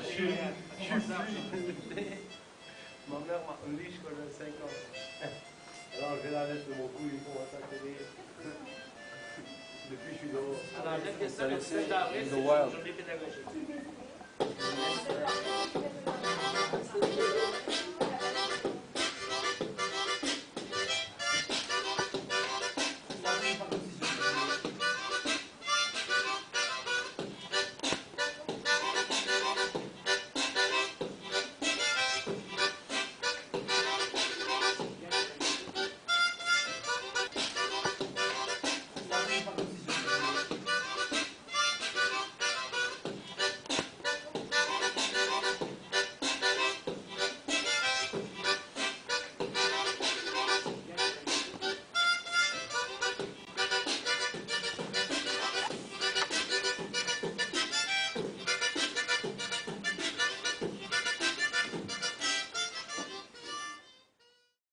Ma mère m'a unleash quand j'avais 5 ans. Alors je vais la mettre de mon cou, ils commencent à courir. Depuis je suis dehors. Alors, peut-être que ça, le 7 avril, c'est une journée pédagogique.